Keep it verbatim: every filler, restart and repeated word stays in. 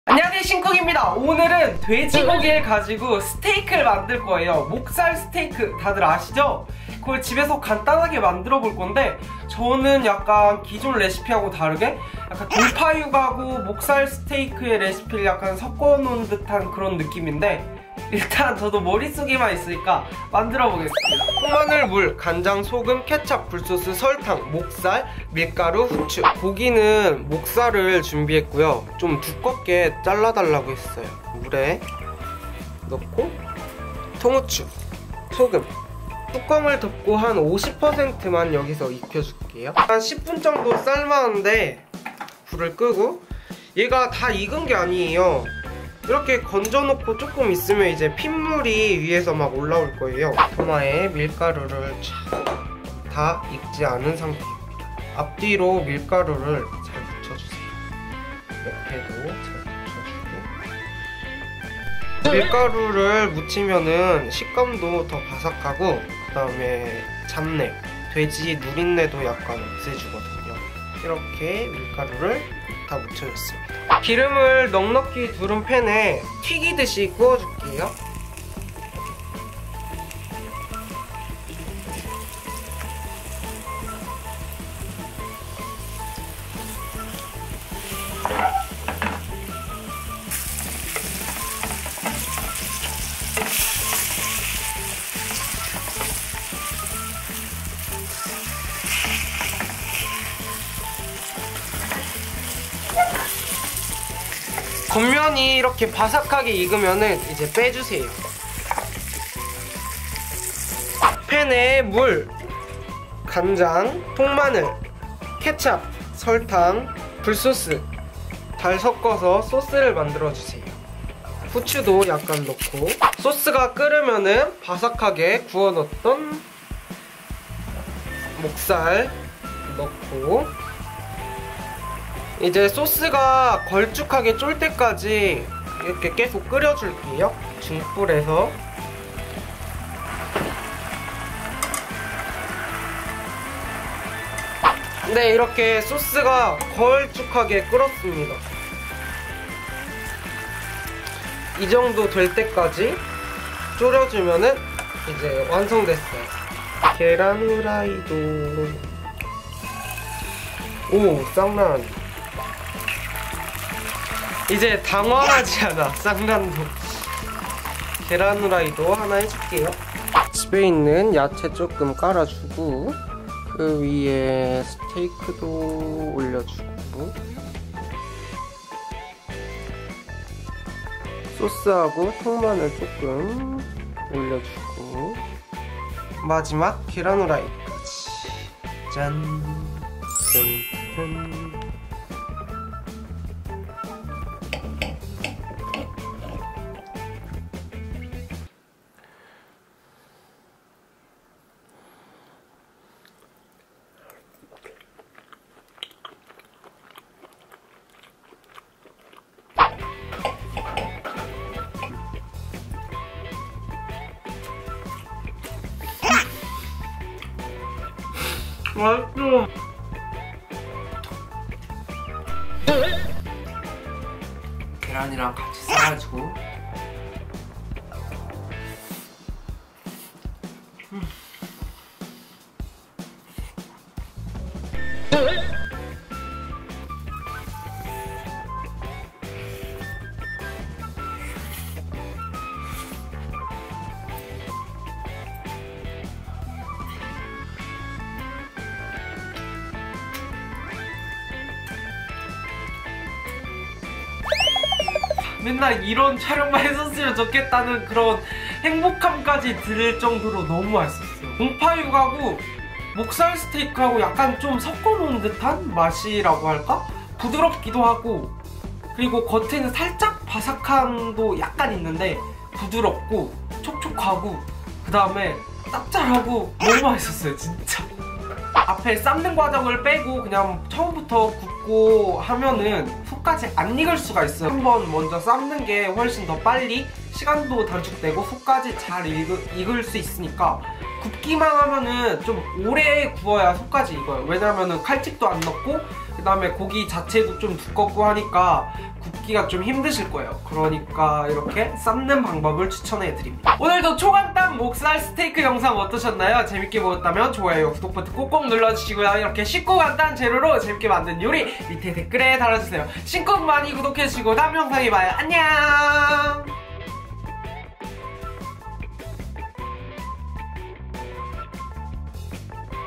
안녕하세요, 신쿡입니다. 오늘은 돼지고기를 가지고 스테이크를 만들 거예요. 목살 스테이크 다들 아시죠? 그걸 집에서 간단하게 만들어 볼 건데, 저는 약간 기존 레시피하고 다르게 약간 돌파육하고 목살 스테이크의 레시피를 약간 섞어 놓은 듯한 그런 느낌인데, 일단 저도 머릿속에만 있으니까 만들어 보겠습니다. 통마늘, 물, 간장, 소금, 케찹, 굴소스, 설탕, 목살, 밀가루, 후추. 고기는 목살을 준비했고요. 좀 두껍게 잘라달라고 했어요. 물에 넣고 통후추, 소금, 뚜껑을 덮고 한 오십 퍼센트만 여기서 익혀줄게요. 한 십 분 정도 삶았는데 불을 끄고, 얘가 다 익은 게 아니에요. 이렇게 건져놓고 조금 있으면 이제 핏물이 위에서 막 올라올 거예요. 토마에 밀가루를 다 익지 않은 상태입니다. 앞뒤로 밀가루를 잘 묻혀주세요. 옆에도 잘 묻혀주고. 밀가루를 묻히면은 식감도 더 바삭하고, 그 다음에 잡내, 돼지 누린내도 약간 없애주거든요. 이렇게 밀가루를 다 묻혀줬습니다. 기름을 넉넉히 두른 팬에 튀기듯이 구워줄게요. 겉면이 이렇게 바삭하게 익으면은 이제 빼주세요. 팬에 물, 간장, 통마늘, 케찹, 설탕, 굴소스 잘 섞어서 소스를 만들어주세요. 후추도 약간 넣고, 소스가 끓으면은 바삭하게 구워놓던 목살 넣고, 이제 소스가 걸쭉하게 쫄 때까지 이렇게 계속 끓여줄게요. 중불에서. 네, 이렇게 소스가 걸쭉하게 끓었습니다. 이 정도 될 때까지 졸여주면은 이제 완성됐어요. 계란 후라이도. 오, 쌍난. 이제 당황하지 않아, 쌍난도. 계란 후라이도 하나 해줄게요. 집에 있는 야채 조금 깔아주고, 그 위에 스테이크도 올려주고, 소스하고 통마늘 조금 올려주고, 마지막 계란 후라이까지. 짠. 짠. 맛있어. 계란이랑 같이 싸가지고. 음. 맨날 이런 촬영만 했었으면 좋겠다는 그런 행복함까지 들 정도로 너무 맛있었어요. 공파육하고 목살 스테이크하고 약간 좀 섞어놓은 듯한 맛이라고 할까? 부드럽기도 하고, 그리고 겉에는 살짝 바삭함도 약간 있는데 부드럽고 촉촉하고, 그 다음에 짭짤하고 너무 맛있었어요, 진짜. 앞에 삶는 과정을 빼고 그냥 처음부터 굽고 하면은 속까지 안 익을 수가 있어요. 한번 먼저 삶는 게 훨씬 더 빨리 시간도 단축되고 속까지 잘 익을, 익을 수 있으니까 굽기만 하면은 좀 오래 구워야 속까지 익어요. 왜냐면은 칼집도 안 넣고 그 다음에 고기 자체도 좀 두껍고 하니까 굽기가 좀 힘드실 거예요. 그러니까 이렇게 삶는 방법을 추천해드립니다. 오늘도 초간단 목살 스테이크 영상 어떠셨나요? 재밌게 보셨다면 좋아요, 구독 버튼 꼭꼭 눌러주시고요. 이렇게 쉽고 간단한 재료로 재밌게 만든 요리 밑에 댓글에 달아주세요. 신곡 많이 구독해주시고 다음 영상에 봐요. 안녕.